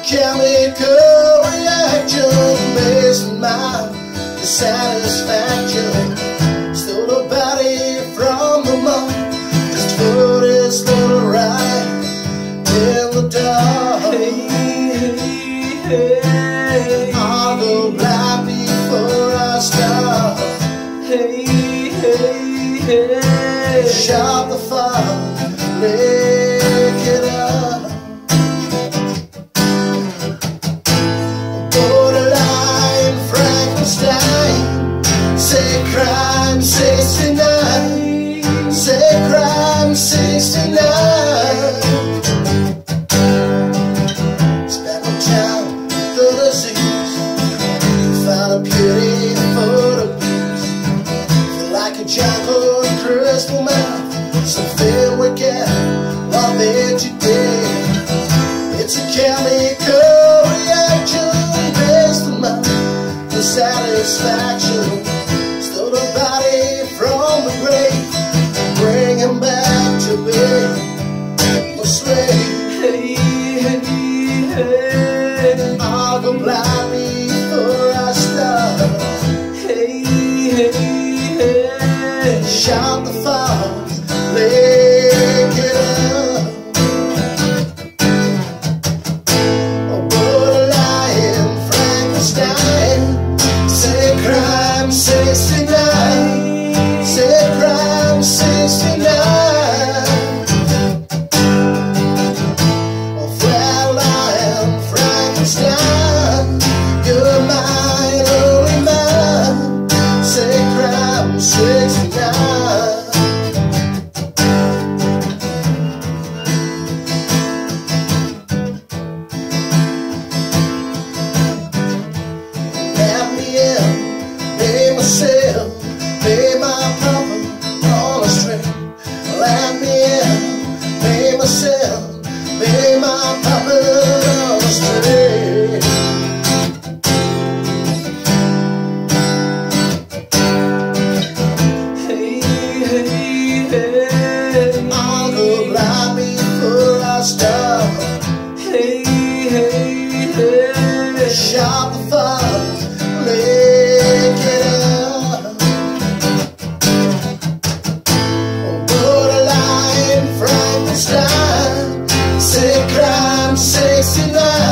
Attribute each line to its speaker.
Speaker 1: chemical reaction based on my satisfaction. Stole a body from the mud, just put his little right in the dark.
Speaker 2: Hey, hey, hey.
Speaker 1: I'll go blind before I start.
Speaker 2: Hey, hey, hey.
Speaker 1: Shot the fire, lick it up. Borderline Frankenstein. Say crime 69. Say crime 69. Spent no time with the disease. Found a beauty for the beast. Feel like a jungle in crystal mouth. Something wicked, what made you dead? It's a chemical reaction based on my satisfaction. Stole the body from the grave, bring him back to be my slave.
Speaker 2: Hey, hey, hey.
Speaker 1: I'll go blind before I start.
Speaker 2: Hey, hey, hey.
Speaker 1: Shout the fire, lick it up. A borderline Frankenstein. Say crime 69. Say crime 69. A flatline Frankenstein. You're mine, only mine. Say crime 69. Lay myself, lay my papa on a string. Let me in, lay myself, lay my papa on a string.
Speaker 2: Hey, hey, hey.
Speaker 1: I'll go blind before I start.
Speaker 2: Hey, hey, hey.
Speaker 1: Shot the fire, lick it up. Borderline Frankenstein. Say crime 69.